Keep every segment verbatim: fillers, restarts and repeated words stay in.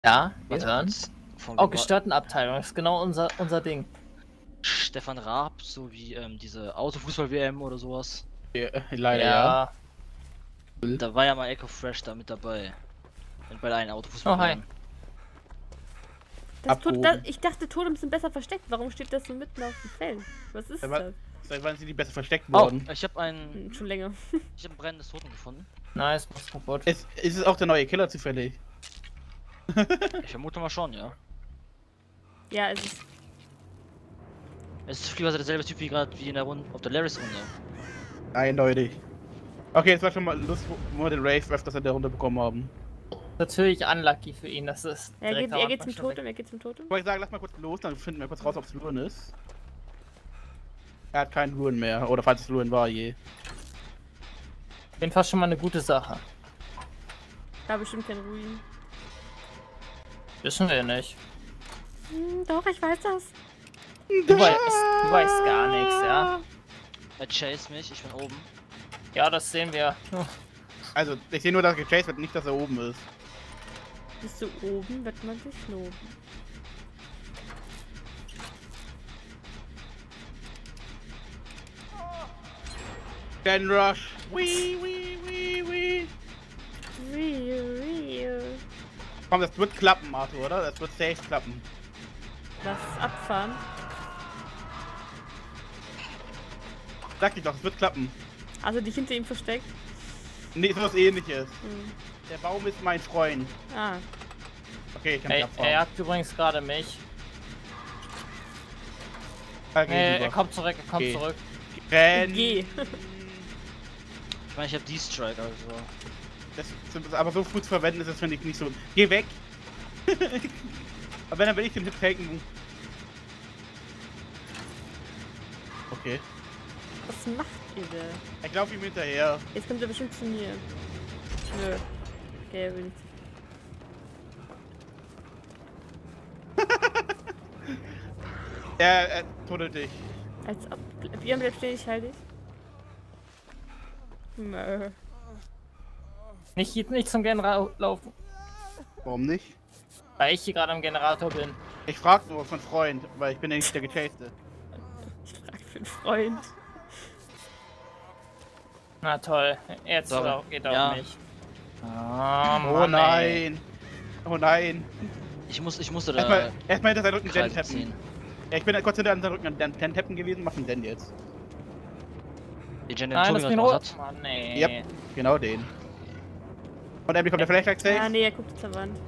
Ja, wir Warte hören. kurz. Von Oh, wem war- Gestörtenabteilung, das ist genau unser, unser Ding. Stefan Raab, so wie ähm, diese Autofußball-W M oder sowas. Ja, leider ja. Ja. Da war ja mal Echo Fresh da mit dabei. Bei der einen Oh, Autofußball-W hi. M. Das tut, Abgehoben. das, ich dachte, Totems sind besser versteckt. Warum steht das so mitten auf dem Feld? Was ist Aber- das? Seit wann sind die besser versteckt Oh. worden? Ich habe ein, Hm, schon länger. ich habe ein brennendes Totem gefunden. Nice, mach's kaputt. Ist, ist es auch der neue Killer zufällig? Ich vermute mal schon, ja. Ja, es ist. Es ist zufälligerweise derselbe Typ wie gerade wie in der Runde auf der Larrys Runde. Eindeutig. Okay, das war schon mal Lust, wo wir den Race öfters in der Runde bekommen haben. Natürlich unlucky für ihn, das ist. Er direkt geht, am er geht Anfang zum schon weg. Totem, er geht zum Totem. Ich wollte sagen, lass mal kurz los, dann finden wir kurz raus, ob es Ruin ist. Er hat keinen Ruin mehr, oder falls es Ruin war je. Auf jeden Fall schon mal eine gute Sache. Da bestimmt kein Ruin. Wissen wir nicht. Hm, doch, ich weiß das. Du weißt, du weißt gar nichts, ja? Er chase mich, ich bin oben. Ja, das sehen wir. Also, ich sehe nur, dass er gechased wird, nicht, dass er oben ist. Bist du oben, wird man sich loben. Dan Rush! Wee, wee, wee, wee! Real, real. Komm, das wird klappen, Arthur, oder? Das wird safe klappen. Lass abfahren. Sag ich doch, es wird klappen. Also dich hinter ihm versteckt. Nee, sowas ähnliches. Hm. Der Baum ist mein Freund. Ah, Okay, ich kann Ey, nicht er abfahren. jagt übrigens gerade mich. Da geh Nee, rüber. er kommt zurück, er kommt Okay. zurück. Renn! geh. Ich meine, ich habe D-Strike, also. Das, das aber so gut zu verwenden ist, das finde ich nicht so. Geh weg! Aber wenn, dann will ich den Hit taken. Okay. Was macht ihr da? Ich laufe ihm hinterher. Jetzt kommt er bestimmt zu mir. Nö. Okay, er will nicht. Er, er tunnelt dich. Als ob. Björn bleibt stehen, ich halte dich. Nö. Nicht, nicht zum Generator laufen, Warum nicht? weil ich hier gerade am Generator bin. Ich frag nur von Freund, weil ich bin ja nicht der Gechaste. Ich frage für einen Freund. Na toll, jetzt Sorry. auch, geht auch Ja. nicht. Oh, Oh Mann, ey. nein! Oh nein! Ich muss, ich musste Erstmal, da erstmal hinter seinen Rücken Den Kreise tappen. ziehen. Ja, ich bin kurz hinter seinen Rücken Den Den tappen gewesen, mach den Den jetzt. Die Jen den Nein, Tobi das bin gemacht rot. hat. Mann, nee. Yep. Genau den. Und dann bekommt der Flashback safe. Ah, nee, er guckt zur Wand.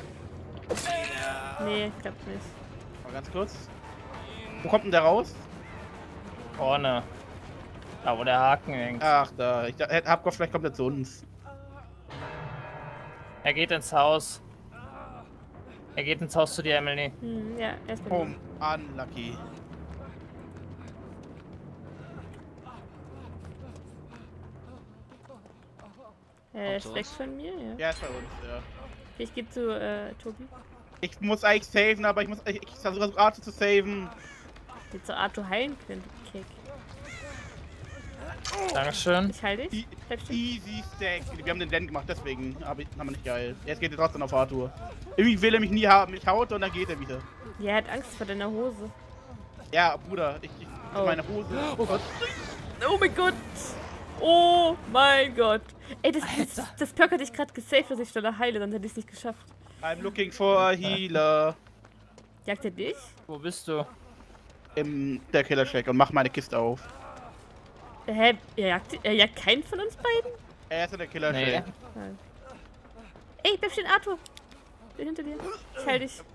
Nee, klappt nicht. Mal ganz kurz. Wo kommt denn der raus? Vorne. Da, wo der Haken hängt. Ach, da. Ich da- hab gehofft, vielleicht kommt er zu uns. Er geht ins Haus. Er geht ins Haus zu dir, Emily. Hm, ja, erstmal. Home. Unlucky. Er ist Kommt weg zu uns. von mir, ja. Ja, ist bei uns, ja. Ich gehe zu äh, Tobi. Ich muss eigentlich saven, aber ich muss. Ich, ich versuche Arthur zu saven. Geh zu Arthur heilen können, du Keck. Dankeschön. Ich heile dich. E Bleib stehen. easy Stack. Wir haben den Den gemacht, deswegen hab ich, haben wir nicht geil. Jetzt geht er trotzdem auf Arthur. Irgendwie will er mich nie haben. Ich haute und dann geht er wieder. Ja, er hat Angst vor deiner Hose. Ja, Bruder, ich, ich Oh. meine Hose. Oh Gott. Oh mein Gott! Oh mein Gott! Ey, das, das, das Perk hatte ich gerade gesaved, dass ich schneller heile, sonst hätte ich es nicht geschafft. I'm looking for a healer. Jagt er dich? Wo bist du? Im der Killer Shack und mach meine Kiste auf. Hä? Er jagt, er jagt keinen von uns beiden? Er ist in der Killer Nee. Shack. Nein. Ey, bleib stehen, Arthur! Bin hinter dir. Ich heil dich.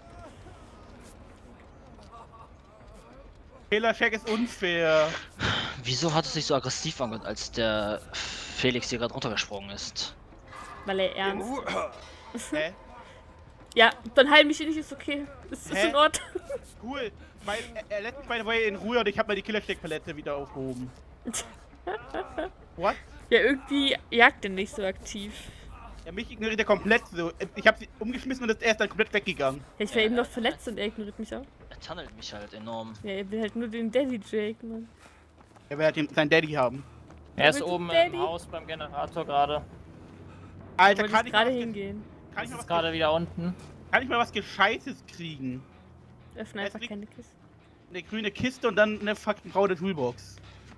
Killer Shack ist unfair. Wieso hat es sich so aggressiv angehört, als der Felix hier gerade runtergesprungen ist? Weil er ernst. Hä? Ja, dann heil mich nicht, ist okay. Ist, ist Hä? in Ordnung. Cool. Weil er, er lässt mich by the way in Ruhe und ich habe mal die Killer Shack Palette wieder aufgehoben. What? Ja, irgendwie jagt er nicht so aktiv. Ja, mich ignoriert er komplett so. Ich habe sie umgeschmissen und er ist dann komplett weggegangen. Ja, ich war eben noch verletzt und er ignoriert mich auch. Er tunnelt mich halt enorm. Ja, er will halt nur den Daddy Jake, Mann. Er will halt den- seinen Daddy haben. Er ist willst du, oben Daddy? im Haus beim Generator gerade. Alter, Wollte kann ich ich, mal gerade was- hingehen. kann Das ich mal ist was gerade wieder unten. Kann ich mal was Gescheites kriegen? Öffne Es einfach liegt- keine Kiste. Eine grüne Kiste und dann eine fucking braune Toolbox.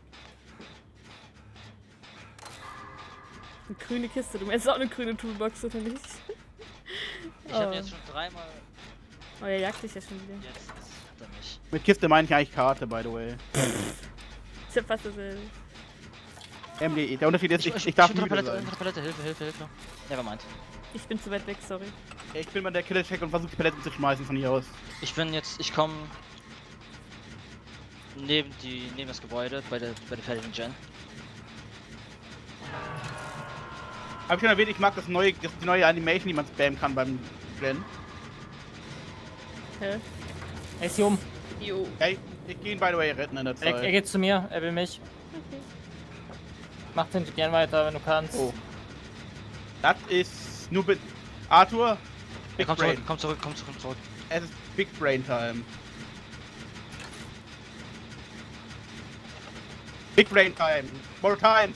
Eine grüne Kiste. Du meinst auch eine grüne Toolbox, oder nicht? Ich habe Oh. jetzt schon dreimal. Oh, er jagt dich ja schon wieder. Jetzt hat er mich. Mit Kiste meine ich eigentlich Karte, by the way. Ich hab fast dasselbe. M D E. Der Unterschied ist, ich, ich, ich darf unter müde Palette, sein. unter Palette, Hilfe, Hilfe, Hilfe. Nevermind. Ich bin zu weit weg, sorry. Ich bin mal der Killer-Check und versuche die Paletten zu schmeißen von hier aus. Ich bin jetzt, ich komme neben die, neben das Gebäude bei der, bei der fertigen Gen. Hab ich schon erwähnt, ich mag das neue, das, die neue Animation, die man spammen kann beim Gen. Hä? Er ist hier um. Jo. Hey, ich gehe ihn by the way retten in der Er, er Zeit. geht zu mir, er will mich. Okay. Mach den gern weiter, wenn du kannst. Oh. Das ist nur mit Arthur. Ja, Big komm Brain. zurück, komm zurück, komm zurück, komm zurück. Es ist Big Brain Time. Big Brain Time. More time.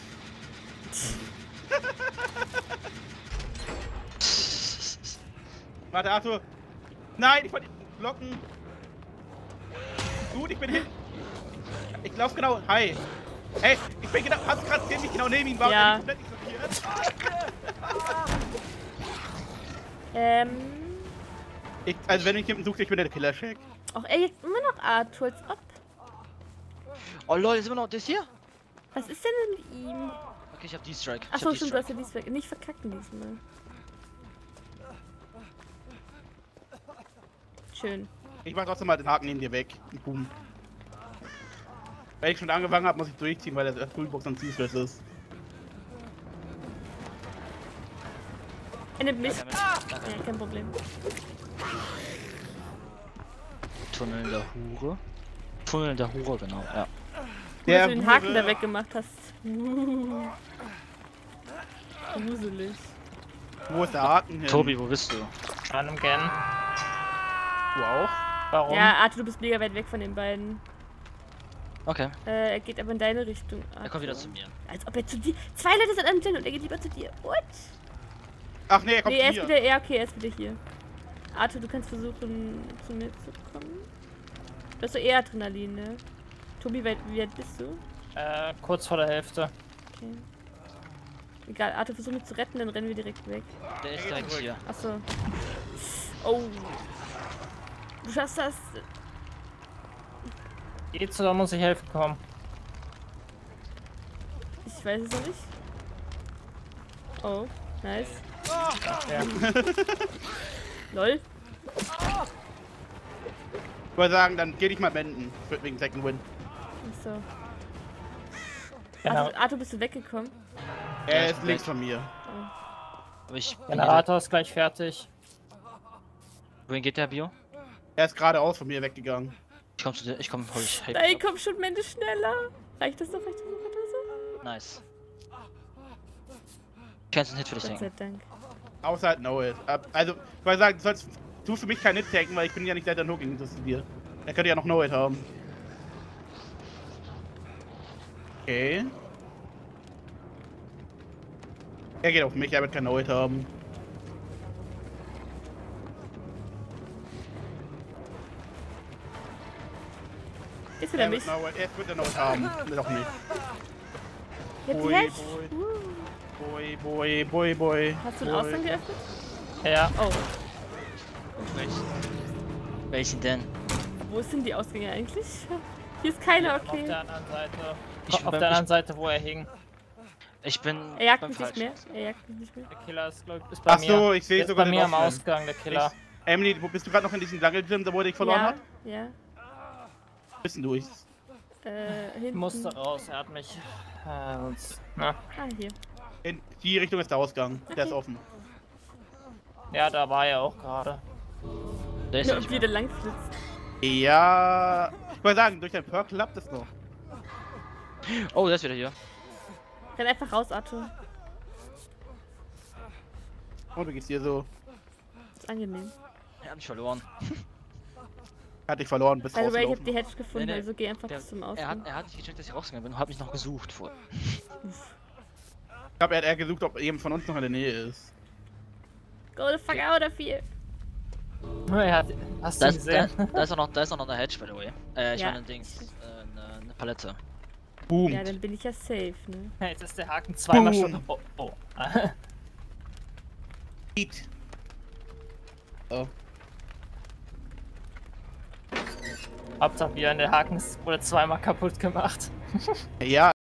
Warte, Arthur. Nein, ich wollte ihn blocken. Gut, ich bin hin. Ich lauf genau. Hi. Hey, ich bin genau. Hast du gerade ziemlich genau neben ihm? Warum Ja. bin ich komplett isoliert? Ähm. Ich, also wenn ich jemanden suche, ich bin der Killer-Check. Auch er jagt immer noch Arthur, als ob. Oh lol, ist immer noch das hier? Was ist denn mit ihm? Okay, ich hab D-Strike. Achso, stimmt, du hast ja diesmal nicht verkacken diesmal. Schön. Ich mach trotzdem mal den Haken neben dir weg. Boom. Wenn ich schon angefangen habe, muss ich durchziehen, weil der Toolbox dann zielfest ist. Er nimmt mich. Danke, Ja, danke. kein Problem. Tunnel der Hure. Tunnel der Hure, genau, ja. Gut, dass du den Haken Hure- da weggemacht hast. Uh. Gruselig. Wo ist der Haken hin? Tobi, wo bist du? An einem Gen. Du auch? Warum? Ja, Arthur, du bist mega weit weg von den beiden. Okay, Äh, er geht aber in deine Richtung. er kommt wieder zu Arthur. mir. Als ob er zu dir. Zwei Leute sind am Gen und er geht lieber zu dir. What? Ach nee, er kommt Nee, er ist hier. wieder. Ja, okay, er ist wieder hier. Arthur, du kannst versuchen, zu mir zu kommen. Du hast so eher Adrenalin, ne? Tobi, wie wie alt bist du? Äh, kurz vor der Hälfte. Okay. Egal, Arthur, versuch mich zu retten, dann rennen wir direkt weg. Der ist direkt zurück. hier. Achso. Oh. Du schaffst das. Geht's oder muss ich helfen kommen? Ich weiß es noch nicht. Oh, nice. Ja. Lol. Ich würde sagen, dann geh dich mal wenden. Für- Wegen Second Win. Achso. Genau. Arthur, Arthur, bist du weggekommen? Er Ja, ist ich links weiß. von mir. Aber ich. Generator ist gleich fertig. Wohin geht der Bio? Er ist geradeaus von mir weggegangen. Ich komm zu dir, ich komm, hol ich. Hey, Nein, komm schon, Mende, schneller. Reicht das noch? Reicht das noch oder so? nice. Ich kann jetzt einen Hit für dich Gott sei denken. Dank. Außer halt Know It. Ab- Also, ich würde sagen, du sollst. Tu für mich kein Hit tanken, weil ich bin ja nicht der Hooking, das ist dir. Er könnte ja noch Know It haben. Okay. Er geht auf mich, er wird kein Know It haben. Ist wieder Er mich. wird, Know It, er wird Know It haben. Doch nicht. Jetzt Boy, jetzt. boy. Uh. Boy, boy, boy, boy. Hast du einen boy. Ausgang geöffnet? Ja. Oh. Welchen denn? Wo sind die Ausgänge eigentlich? Hier ist keiner, Auf okay. der anderen Seite. Ich auf bin der beim- anderen Seite, wo er hing. Ich bin. Er jagt beim mich nicht mehr. Falschen. Er jagt mich nicht mehr. Der Killer ist, glaub, ist bei Ach mir. so, ich sehe Der ist sogar bei den mir am offenen. Ausgang, der Killer. Ich, Emily, wo bist du gerade noch in diesem Jungle Gym, da wo er dich verloren Ja, hat? ja. Wissen du ich. Äh, Ich hinten. musste raus, er hat mich. Äh, sonst. Na. Ah, hier. In die Richtung ist der Ausgang. Der ist Okay. offen. Ja, da war er auch gerade. Der ist Ja, ja und nicht wie mehr. der lang flitzt. Ja. Ich wollte sagen, durch den Perk klappt es noch. Oh, der ist wieder hier. Renn einfach raus, Arthur. Und wie geht's dir so? Ist angenehm. Er hat mich verloren. Hat dich verloren, bist By the way, ich hab rausgelaufen. die Hedge gefunden, Nee, nee. also geh einfach Der, bis zum er, hat, Ausgang. er hat nicht gecheckt, dass ich rausgegangen bin und hat mich noch gesucht vor. Ich glaube, er hat eher gesucht, ob jemand von uns noch in der Nähe ist. Go the fuck out of here. Ja, hast Da du ist, da, gesehen? da, ist auch noch, da ist auch noch eine Hedge, by the way. Äh, ich Ja. meine, ein Dings. Äh, eine, eine Palette. Boom. Ja, dann bin ich ja safe, ne? Ja, jetzt ist der Haken zweimal Boom. schon. Oh, oh. Heat. Oh. Hauptsache, Björn, der Haken ist, wurde zweimal kaputt gemacht. Ja.